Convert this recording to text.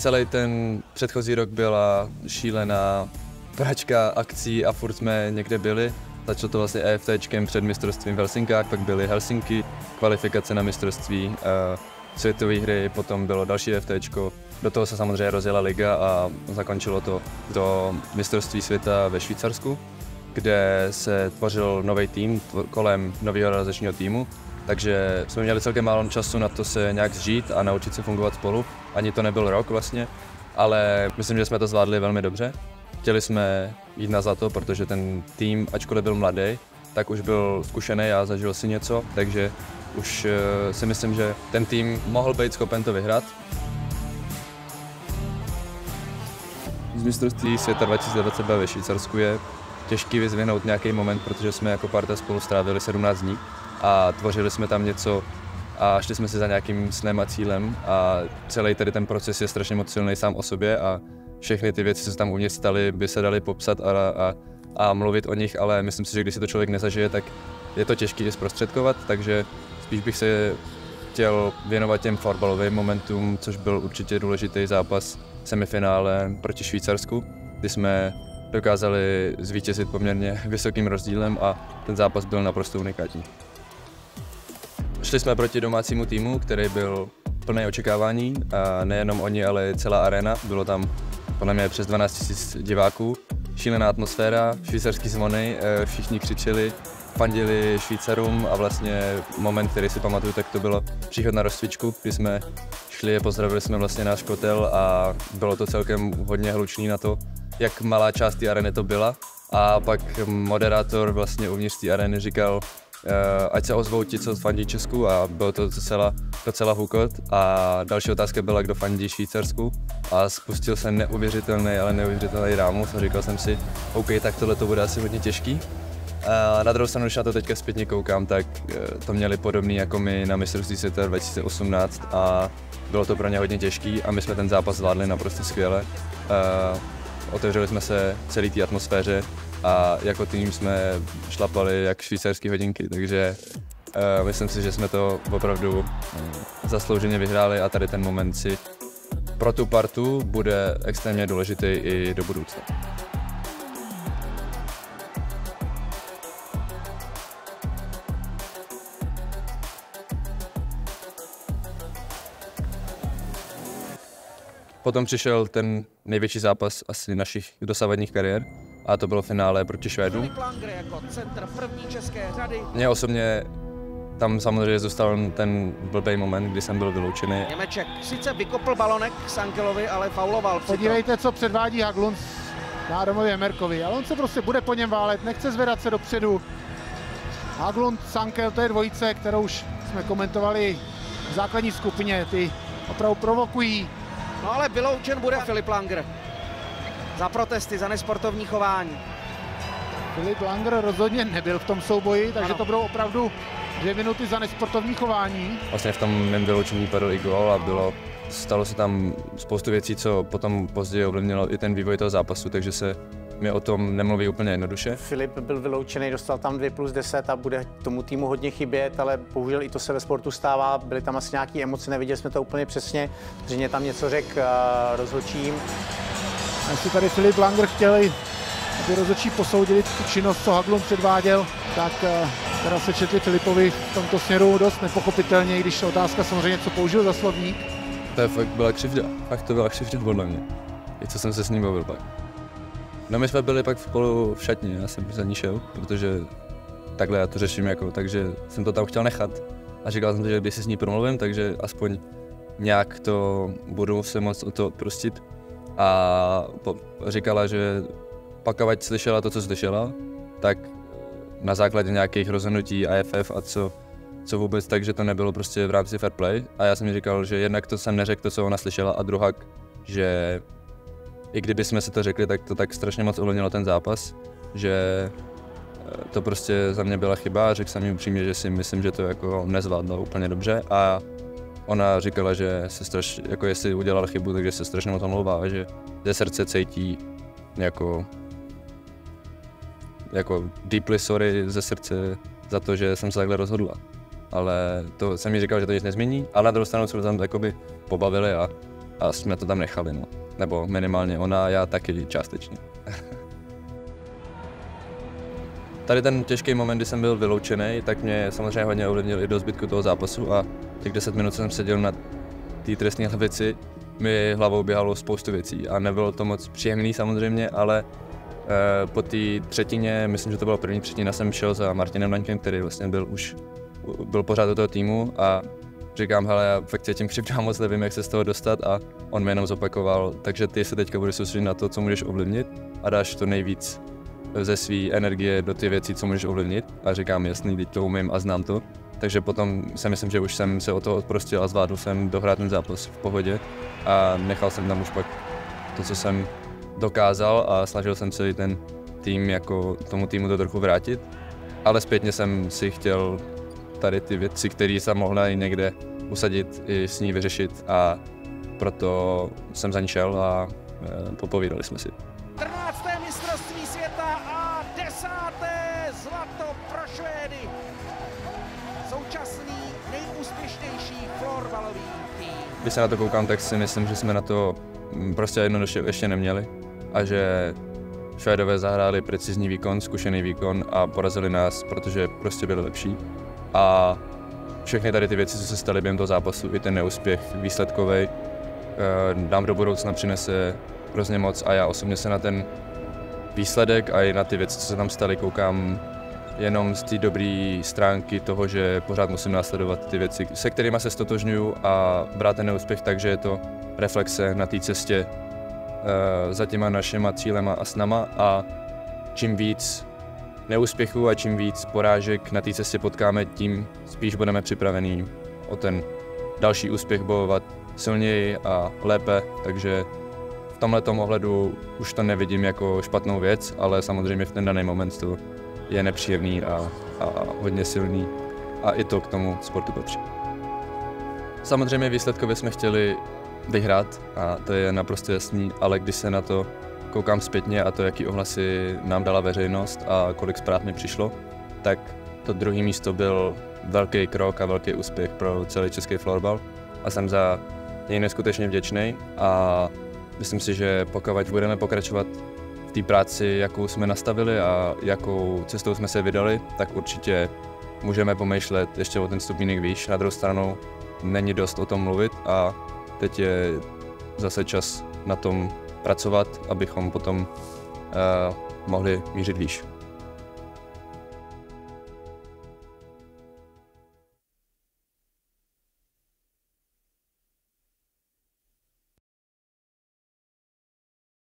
celý ten předchozí rok byla šílená pračka akcí a furt jsme někde byli. Začalo to vlastně EFTčkem před mistrovstvím v Helsinkách, pak byly Helsinky, kvalifikace na mistrovství, světové hry, potom bylo další EFTčko. Do toho se samozřejmě rozjela liga a zakončilo to do mistrovství světa ve Švýcarsku, kde se tvořil nový tým kolem nového realizačního týmu. Takže jsme měli celkem málo času na to se nějak zžít a naučit se fungovat spolu. Ani to nebyl rok vlastně, ale myslím, že jsme to zvládli velmi dobře. Chtěli jsme jít na zlato, protože ten tým, ačkoliv byl mladý, tak už byl zkušený a zažil si něco, takže už si myslím, že ten tým mohl být schopen to vyhrát. Z mistrovství světa 2022 ve Švýcarsku je těžký vyzvihnout nějaký moment, protože jsme jako parta spolu strávili 17 dní a tvořili jsme tam něco a šli jsme si za nějakým snem a cílem a celý tady ten proces je strašně moc silný sám o sobě a všechny ty věci, co se tam uvnitř staly, by se daly popsat a mluvit o nich, ale myslím si, že když si to člověk nezažije, tak je to těžké je zprostředkovat, takže spíš bych se chtěl věnovat těm fotbalovým momentům, což byl určitě důležitý zápas semifinále proti Švýcarsku, kdy jsme dokázali zvítězit poměrně vysokým rozdílem a ten zápas byl naprosto unikátní. Šli jsme proti domácímu týmu, který byl plný očekávání, a nejenom oni, ale celá arena. Bylo tam podle mě přes 12 000 diváků, šílená atmosféra, švýcarský zvony, všichni křičeli, fandili Švýcarům a vlastně moment, který si pamatuju, tak to bylo příchod na rozcvičku, kdy jsme šli a pozdravili jsme vlastně náš kotel a bylo to celkem hodně hlučný na to, jak malá část té areny to byla. A pak moderátor vlastně uvnitř té areny říkal, ať se ozvou ti, co fandí Česku, a bylo to docela hukot. A další otázka byla, kdo fandí Švýcarsku, a spustil se neuvěřitelný rámus a říkal jsem si, OK, tak tohle to bude asi hodně těžký. A na druhou stranu, když na to teďka zpětně koukám, tak to měli podobný jako my na mistrovství světa 2018 a bylo to pro ně hodně těžký a my jsme ten zápas zvládli naprosto skvěle. Otevřeli jsme se celé té atmosféře a jako tým jsme šlapali jak švýcarské hodinky, takže myslím si, že jsme to opravdu zaslouženě vyhráli a tady ten moment si pro tu partu bude extrémně důležitý i do budoucna. Potom přišel ten největší zápas asi našich dosavadních kariér a to bylo finále proti Švédům. Mně osobně tam samozřejmě zůstal ten blbý moment, kdy jsem byl vyloučený. Němeček sice vykopl balonek Sankelovi, ale fauloval. Podívejte, co předvádí Haglund na Adamovi Emerkovi, ale on se prostě bude po něm válet, nechce zvedat se dopředu. Haglund, Sankel, to je dvojice, kterou už jsme komentovali v základní skupině, ty opravdu provokují. No ale vyloučen bude Filip Langer za protesty, za nesportovní chování. Filip Langer rozhodně nebyl v tom souboji, takže to budou opravdu 2 minuty za nesportovní chování. Vlastně v tom mém vyloučení padl i gól a stalo se tam spoustu věcí, co potom později ovlivnilo i ten vývoj toho zápasu, takže se mi o tom nemluví úplně jednoduše. Filip byl vyloučený, dostal tam 2+10 a bude tomu týmu hodně chybět, ale bohužel i to se ve sportu stává, byly tam asi nějaké emoce, neviděli jsme to úplně přesně, zřejmě tam něco řekl rozhodčím. Jestli tady Filip Langer chtěl, aby rozhodčí posoudili tu činnost, co Haglund předváděl, tak teda se četli Filipovi v tomto směru dost nepochopitelně, i když otázka samozřejmě, co použil za slovník. To fakt byla křivda, fakt to byla křivda podle mě, i co jsem se s ním bavil pak. No my jsme byli pak spolu v šatně, já jsem za ní šel, protože takhle já to řeším jako, takže jsem to tam chtěl nechat. A říkal jsem si, že když si s ní promluvím, takže aspoň nějak to budu se moc o to odprostit. A říkala, že pak ať slyšela to, co slyšela, tak na základě nějakých rozhodnutí AFF a co vůbec, takže to nebylo prostě v rámci fair play. A já jsem jí říkal, že jednak to jsem neřekl to, co ona slyšela, a druhak, že i kdyby jsme si to řekli, tak to tak strašně moc ovlivnilo ten zápas, že to prostě za mě byla chyba a řekl jsem jí upřímně, že si myslím, že to jako nezvládlo úplně dobře a ona říkala, že se jako jestli udělala chybu, takže se strašně moc omlouvá a že ze srdce cítí jako deeply sorry ze srdce za to, že jsem se takhle rozhodla. Ale to jsem jí říkal, že to nic nezmění, ale na druhou stranu jsme tam jakoby pobavili a a jsme to tam nechali, no. Nebo minimálně ona, já taky částečně. Tady ten těžký moment, kdy jsem byl vyloučený, tak mě samozřejmě hodně ovlivnil i do zbytku toho zápasu a těch 10 minut jsem seděl na té trestné hlavici, mi hlavou běhalo spoustu věcí a nebylo to moc příjemný samozřejmě, ale po té třetině, myslím, že to byla první třetina, jsem šel za Martinem Daňkem, který vlastně byl pořád do toho týmu a říkám, hele, já fakt cítím křivdu a moc nevím, jak se z toho dostat a on mi jenom zopakoval, takže ty se teďka budeš soustředit na to, co můžeš ovlivnit a dáš to nejvíc ze své energie do ty věcí, co můžeš ovlivnit a říkám, jasný, teď to umím a znám to. Takže potom si myslím, že už jsem se o toho odprostil a zvládl jsem dohrát ten zápas v pohodě a nechal jsem tam už pak to, co jsem dokázal a snažil jsem se i ten tým, jako tomu týmu to trochu vrátit. Ale zpětně jsem si chtěl tady ty věci, které jsem mohl někde usadit, i s ní vyřešit a proto jsem za ní šel a popovídali jsme si. 14. mistrovství světa a 10. zlato pro Švédy. Současný nejúspěšnější florbalový tým. Když se na to koukám, tak si myslím, že jsme na to prostě jednoduše ještě neměli a že Švédové zahráli precizní výkon, zkušený výkon a porazili nás, protože prostě byli lepší. A všechny tady ty věci, co se staly během toho zápasu, i ten neúspěch výsledkový, nám do budoucna přinese hrozně moc a já osobně se na ten výsledek a i na ty věci, co se tam staly, koukám jenom z té dobré stránky toho, že pořád musím následovat ty věci, se kterými se stotožňuju a brát ten neúspěch tak, že je to reflexe na té cestě za těma našima cílema a snama a čím víc neúspěchů a čím víc porážek na té cestě potkáme, tím spíš budeme připravení o ten další úspěch bojovat silněji a lépe, takže v tomhletom ohledu už to nevidím jako špatnou věc, ale samozřejmě v ten daný moment to je nepříjemný a hodně silný a i to k tomu sportu patří. Samozřejmě výsledkově jsme chtěli vyhrát a to je naprosto jasný, ale když se na to koukám zpětně a to, jaký ohlasy nám dala veřejnost a kolik zpráv mi přišlo, tak to druhé místo byl velký krok a velký úspěch pro celý český florbal a jsem za něj neskutečně vděčný a myslím si, že pokud budeme pokračovat v té práci, jakou jsme nastavili a jakou cestou jsme se vydali, tak určitě můžeme pomýšlet ještě o ten stupínek výš. Na druhou stranu není dost o tom mluvit a teď je zase čas na tom pracovat, abychom potom mohli mířit výš.